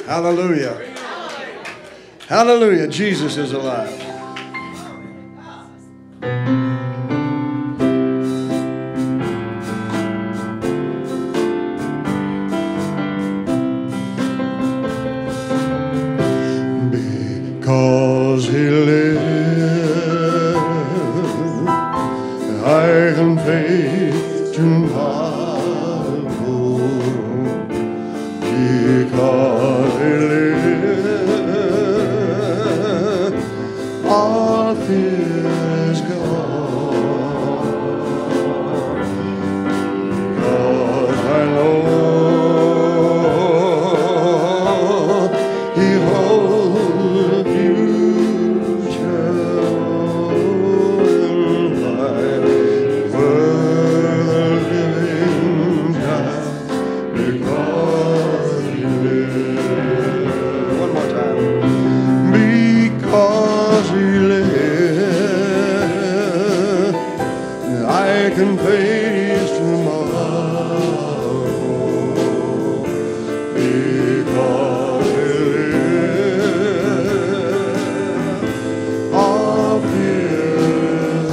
Hallelujah. Hallelujah. Jesus is alive. Because he lives, I can face tomorrow. Because he lives, all fear is gone. Because I know he holds the future in life, where the living die because he lives. One more time. Because he lives, I can face tomorrow. Because he lives, all fear is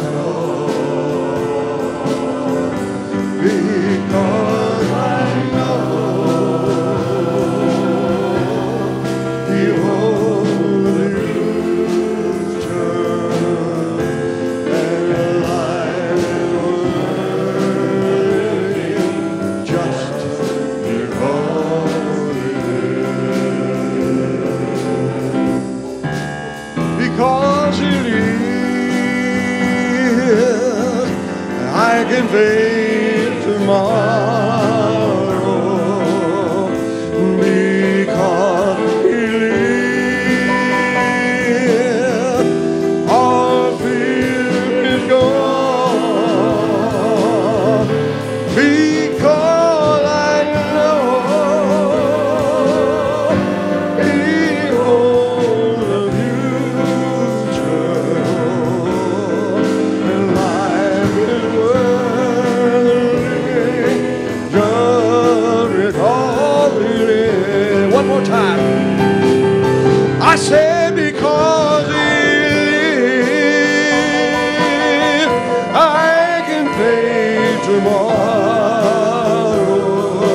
gone. Because I know he holds the future, and life is worth just because he lives. Because he lives, I can face tomorrow. Because he lives, all fear is gone. Because I know he holds the future, and life is worth living just because he lives. One more time. I said because he lives, I can face tomorrow.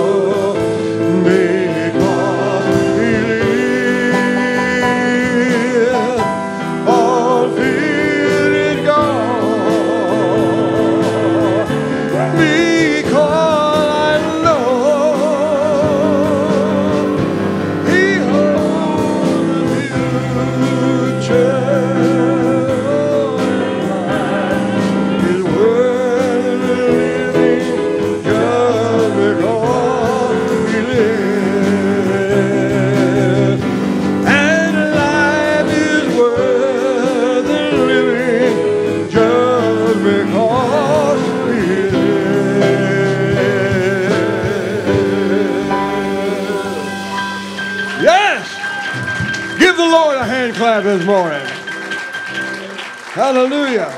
Because he lives, all fear is gone. Because I know he holds the future, is worth living just because he lives. And life is worth living just because he lives. Yes! Give the Lord a hand clap this morning. Hallelujah.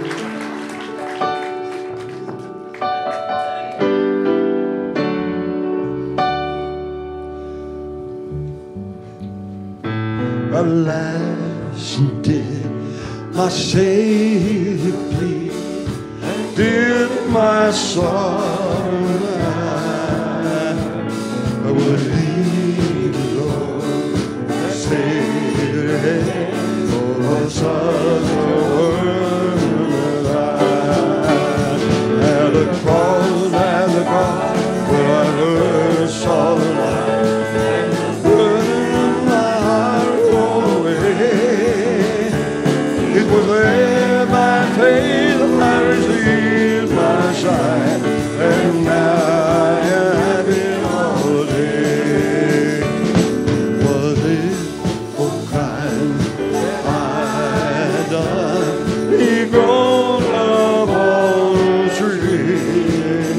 Alas, did my Savior plead, and did my sorrow lie? Would he Lord Savior for such a world alive? At the cross, where I first saw the light, burden my heart rolled away. It was there by faith I received my sight, and now I am happy all day. Was it for crime I had done? He groaned upon the tree.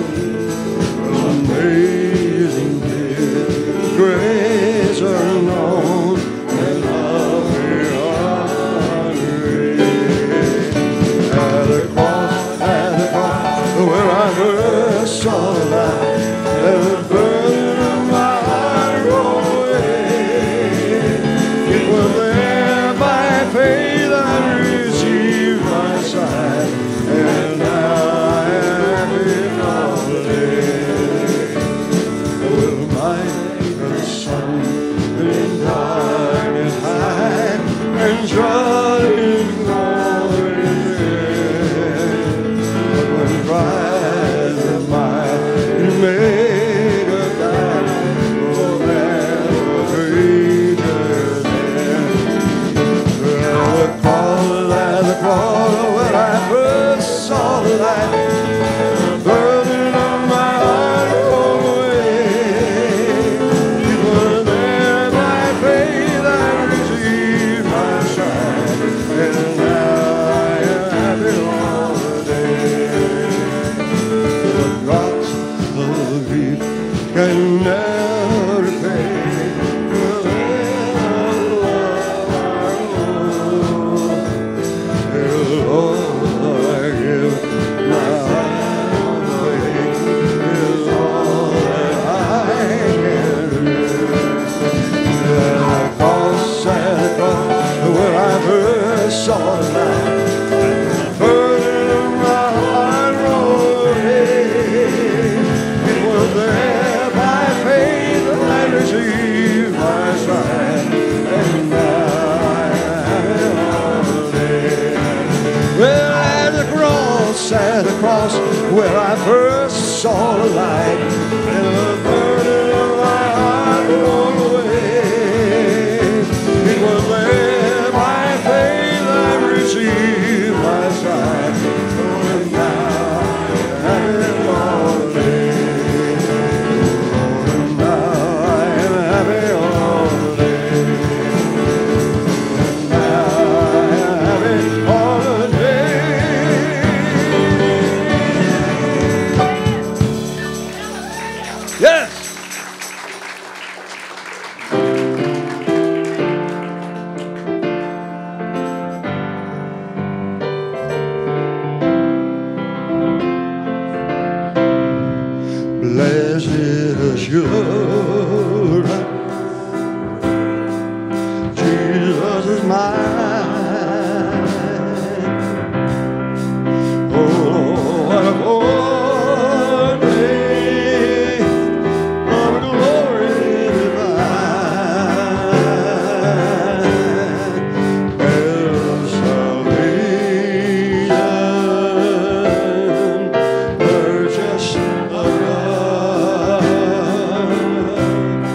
Amazing grace unknown, and love beyond grace. At the cross, where I first saw the light, and the burden of my heart rolled away. can never repay the love I give my faith is all that I can do. And across where I first saw the light, burden of my heart rolled in. It was there by faith that I received my sight, and now I have it all day. Well, at the cross where I first saw the light, and the burden of my heart rolled away. It was there by faith I received my sight, and now I have it all day. And now I have it all day. And now I have it all day. Yes! Blessed assurance, Jesus is mine. Oh, what a day of glory divine, of salvation, purchased of God.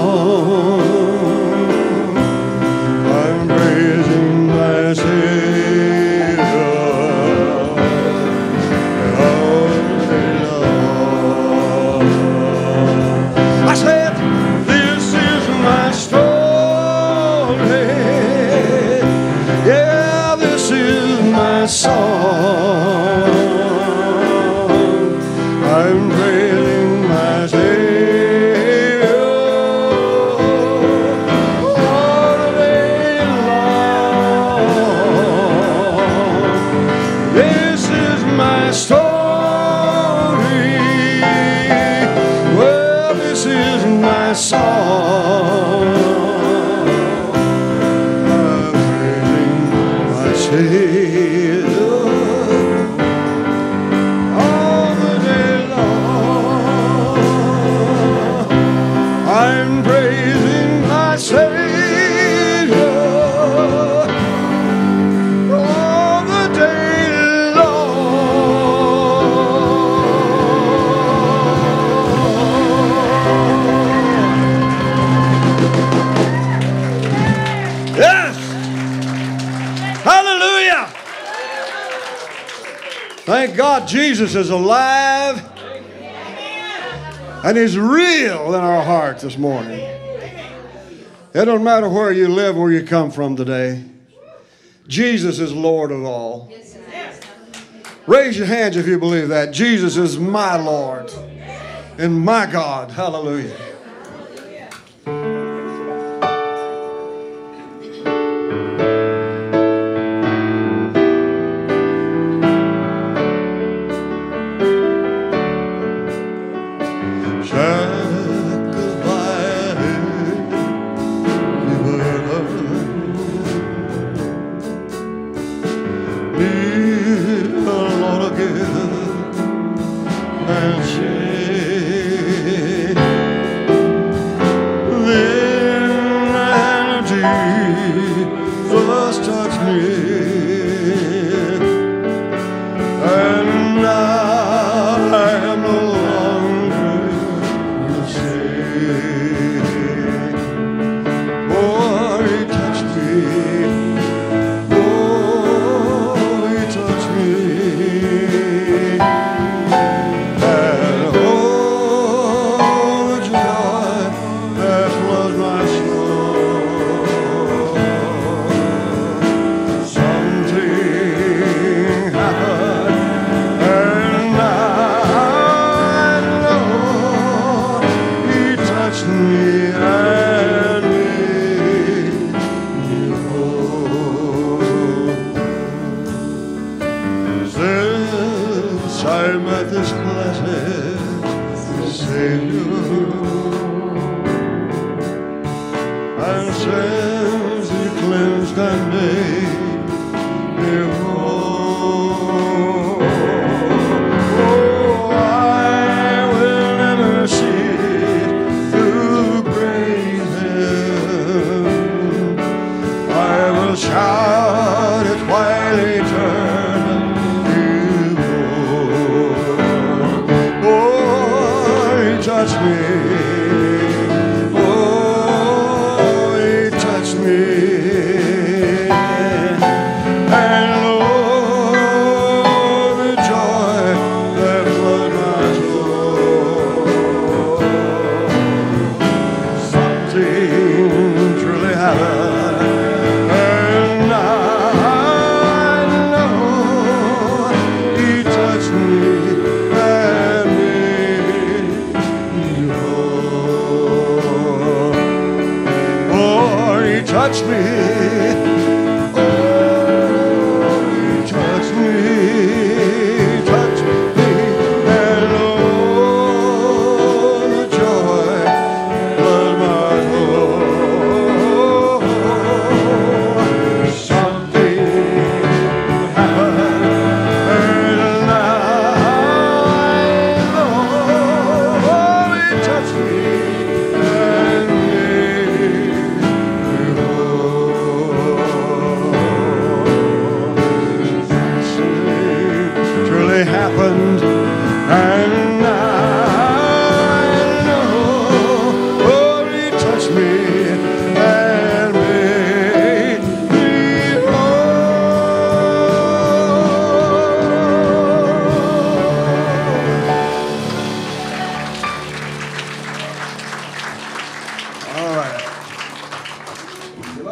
I'm praising my Savior all day long. I said, this is my story. Yeah, this is my song. I'm praising my Savior all day long. This is my story. Well, this is my song. I'm praising my Savior all the day long. I'm praising my Savior all the day long. Yes! Hallelujah! Thank God Jesus is alive and He's real in our hearts this morning. It don't matter where you live, where you come from today. Jesus is Lord of all. Raise your hands if you believe that. Jesus is my Lord and my God. Hallelujah.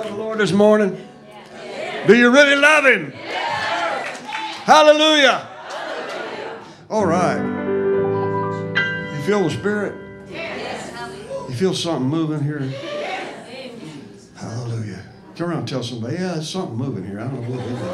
love the Lord this morning? Do you really love Him? Hallelujah. All right. You feel the Spirit? You feel something moving here? Hallelujah. Turn around and tell somebody, yeah, there's something moving here. I don't know what it is.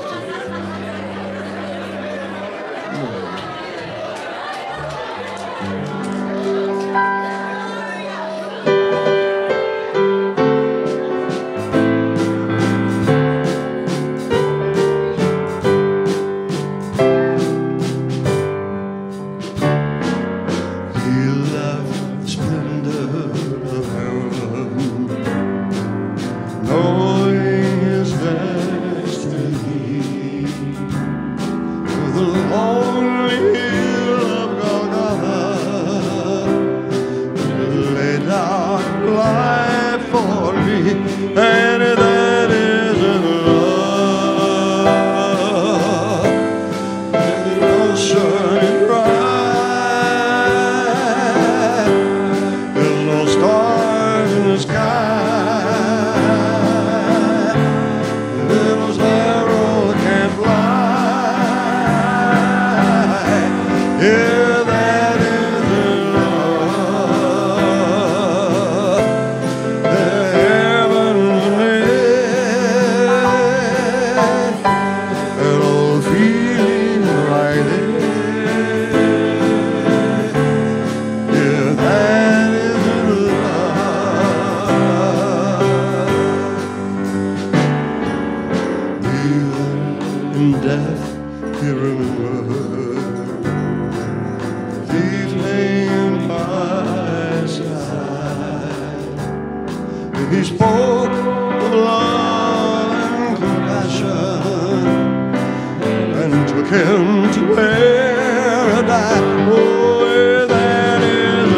He spoke with love and compassion and took him to paradise. Oh, that is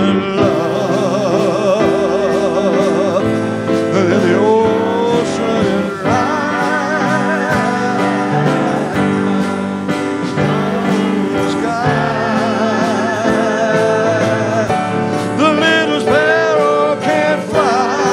love. And the ocean is right in the sky. The little sparrow can't fly.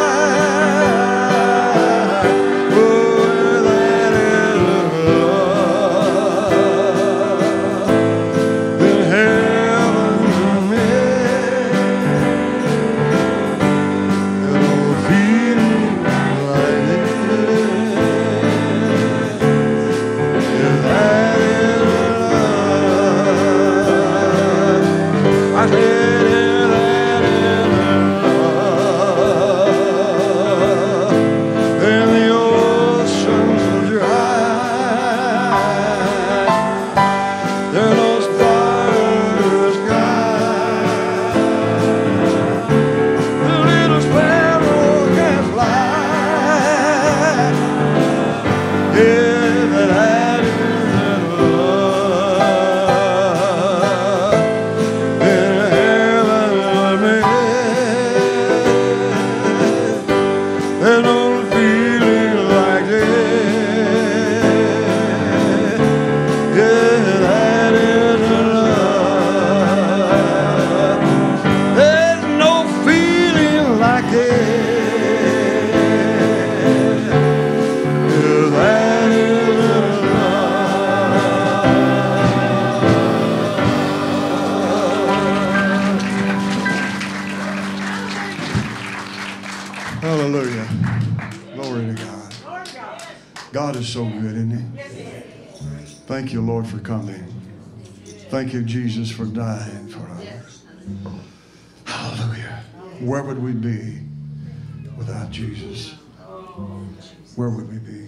Hallelujah. Glory to God. God is so good, isn't He? Thank you, Lord, for coming. Thank you, Jesus, for dying for us. Hallelujah. Where would we be without Jesus? Where would we be?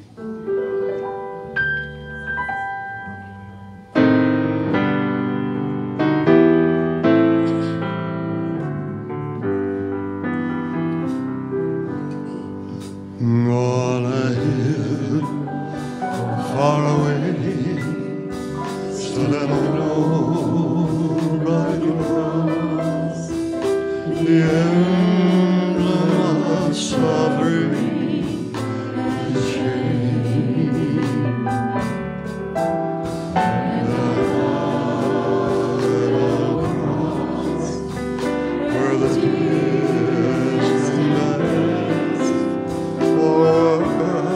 On a hill far away stood an old rugged cross, the emblem of suffering and shame. The marble cross where the tears and dust for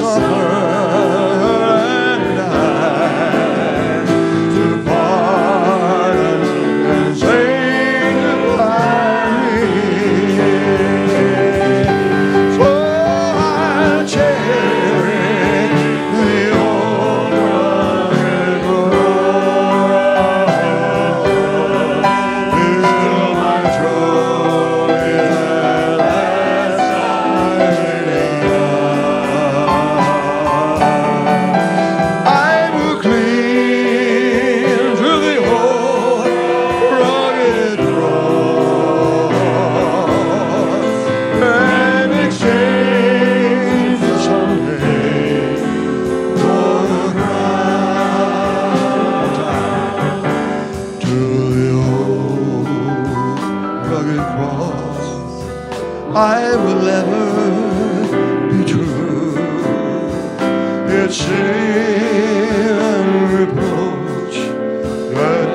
I will ever be true. It's shame and reproach that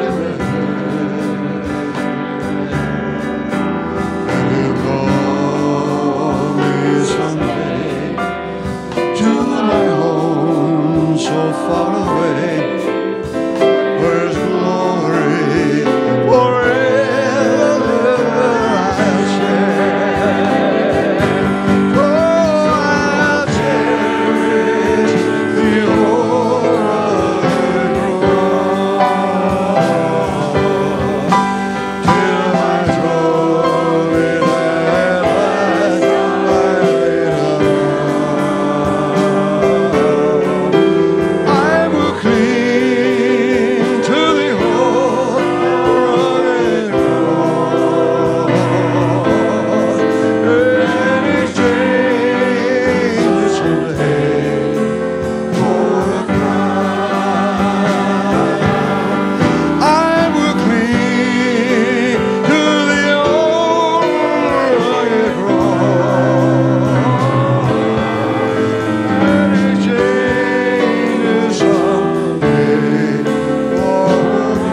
and you call me someday to my home so far away. Where's glory forever I'll share. Oh, I'll cherish the old cross till my trophy at last I will cling to the old rugged cross and exchange someday for a crown. I will cling to the old rugged cross and exchange someday for a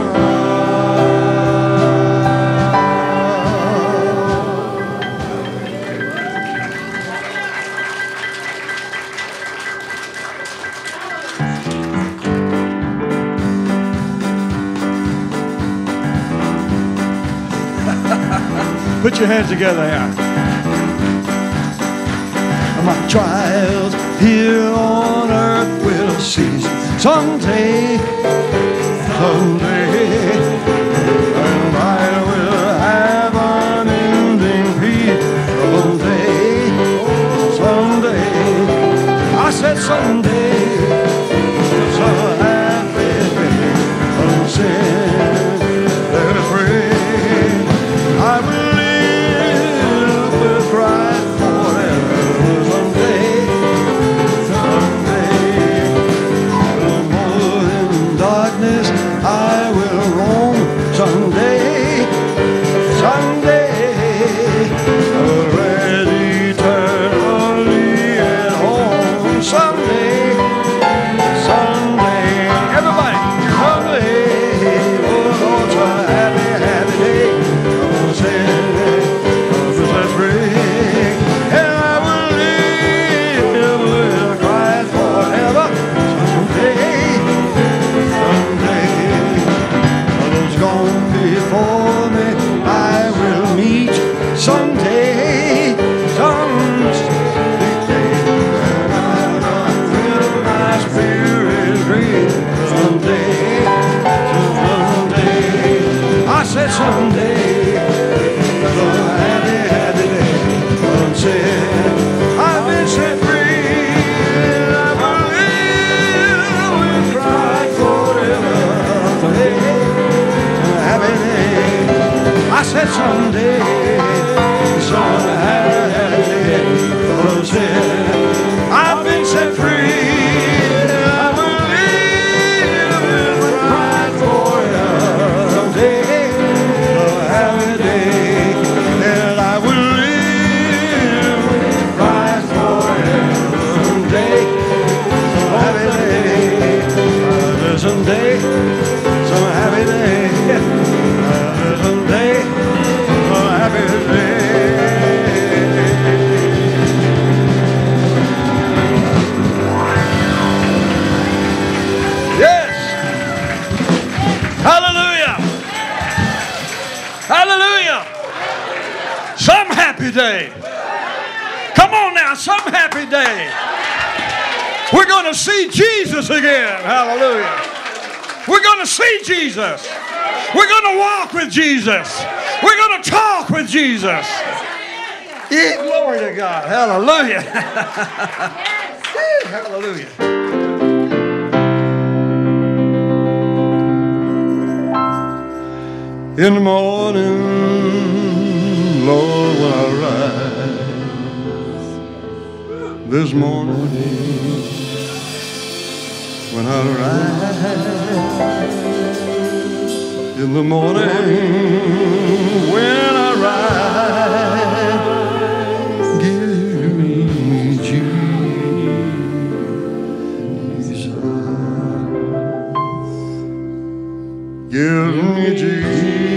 Put your hands together here. My trials here on earth will cease someday, someday, and I will have unending peace someday, someday. I said someday, so happy, from sin and free. I will live with Christ forever someday, someday. No more in darkness I will roam someday, someday. I'll rest eternally at home someday, day. Come on now, some happy day. We're going to see Jesus again. Hallelujah. We're going to see Jesus. We're going to walk with Jesus. We're going to talk with Jesus. Yeah, glory to God. Hallelujah. Hallelujah. In the morning, Lord, when I rise, this morning, when I rise, in the morning, when I rise, give me Jesus, give me Jesus.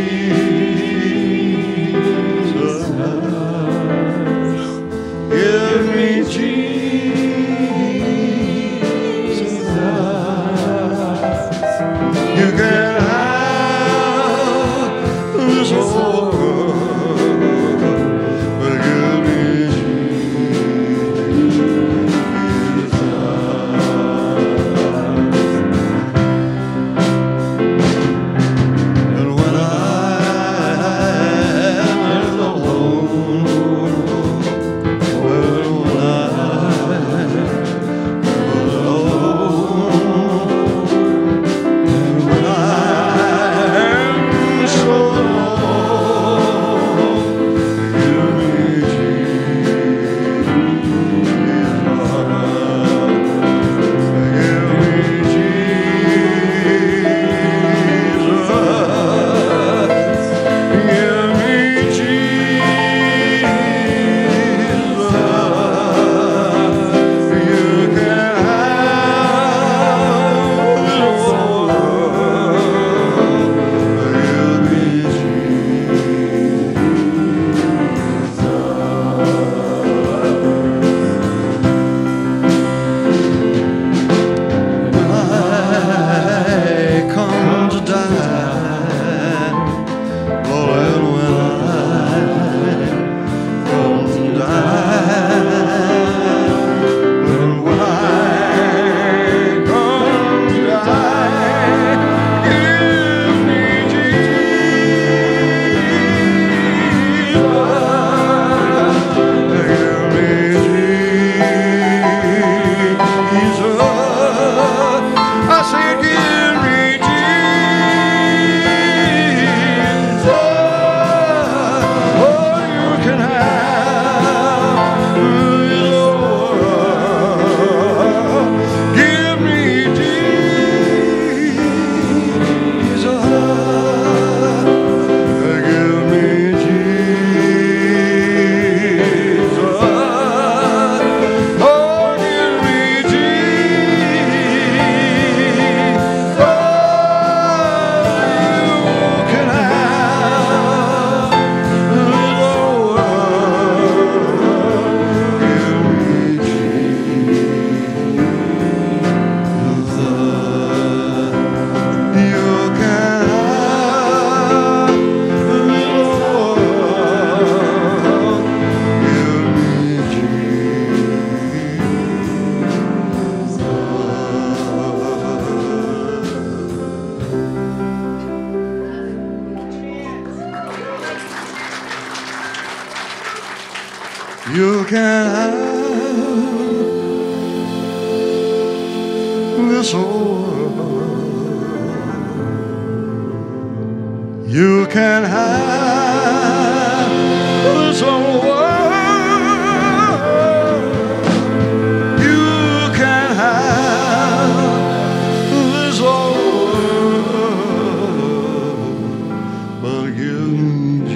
You can have this world. You can have this world. You can have this world, but give me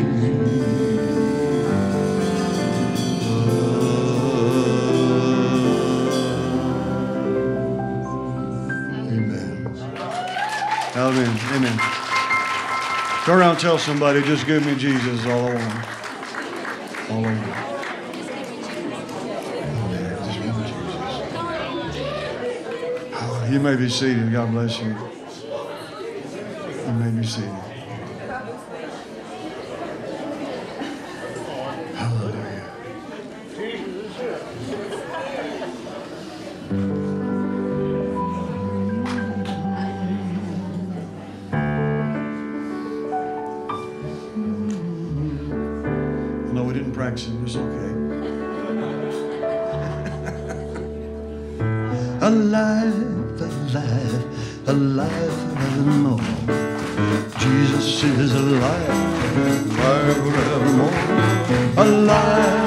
Amen. Amen. Turn around and tell somebody, just give me Jesus all I want. All I want. Amen. Just give me Jesus. Oh, you may be seated. God bless you. You may be seated. Hallelujah. accent, it's okay. Alive, alive, alive forevermore. Jesus is alive, alive forevermore. Alive.